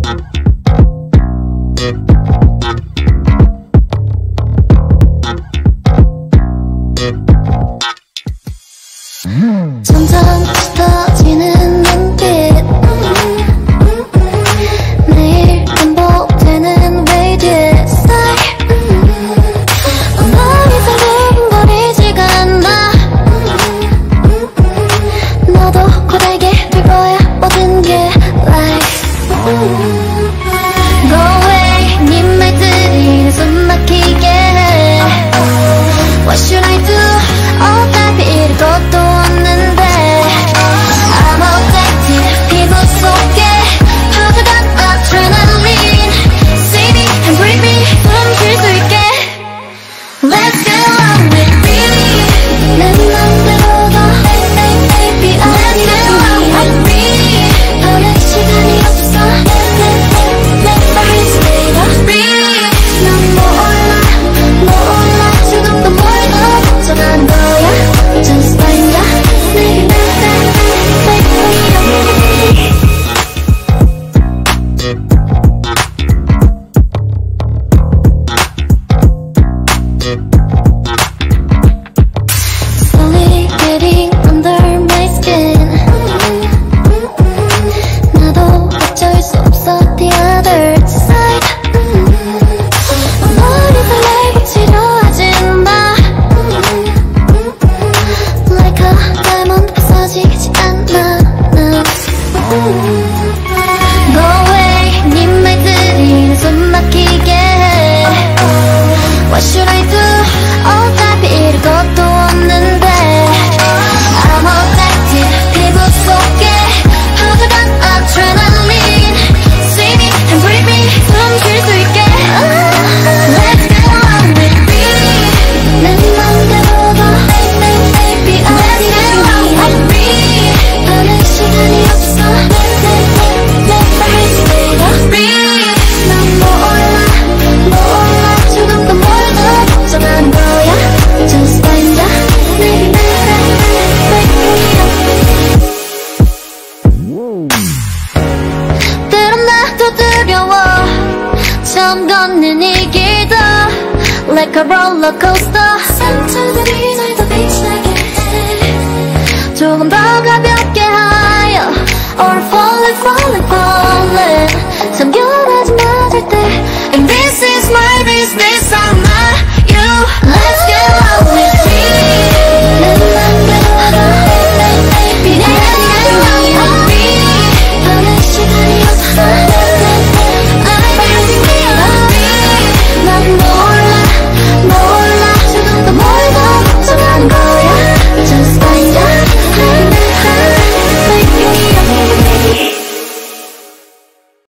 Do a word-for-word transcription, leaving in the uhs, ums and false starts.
점점 짙어지는 눈빛, 매일 반복되는 radiant sigh. 엉덩이 두근거리지가 않아. 너도 고달게 될 거야 모든 게 life. Go away, 네 말들이 내 숨 막히게 해. What should I do? 어차피 이럴 것도 없는데 I'm addicted, 피부 속에 퍼져간 adrenaline. See me and breathe me, 숨 쉴 수 있게. Let's get along with me. 내 맘대로 더 baby, let's get along with me. 더는 시간이 없어. Let my heart stay up. Breathe. 난 몰라, 몰라. 지금도 뭘 더 걱정한 거야. Just find out. 내게 나를 make me up. Slowly getting under my skin. 나도 어쩔 수 없어 the other side. 머리 설레기 싫어하진 마. Like a diamond 부서지지 않아 난. Go away, 네 말들이 내 숨 막히게 해. What should I do? 어차피 이럴 것도 없는데 I'm addicted, 피부 속에 퍼져간 adrenaline. See me and breathe me, 숨 쉴 수 있게. Let's get along with me. 내 맘대로 더 baby, let's get along with me. 더는 시간이 없어. Let my heart stay up. Breathe. 난 몰라, 몰라. 지금도 뭘 더 걱정한 거야. Just find out. 내게 나를 make me up. 때론 나도 두려워. 처음 걷는 이 길도 Like a roller coaster. 상처들이 날 더 빛나게 해. 조금 더 가볍게 하여 Or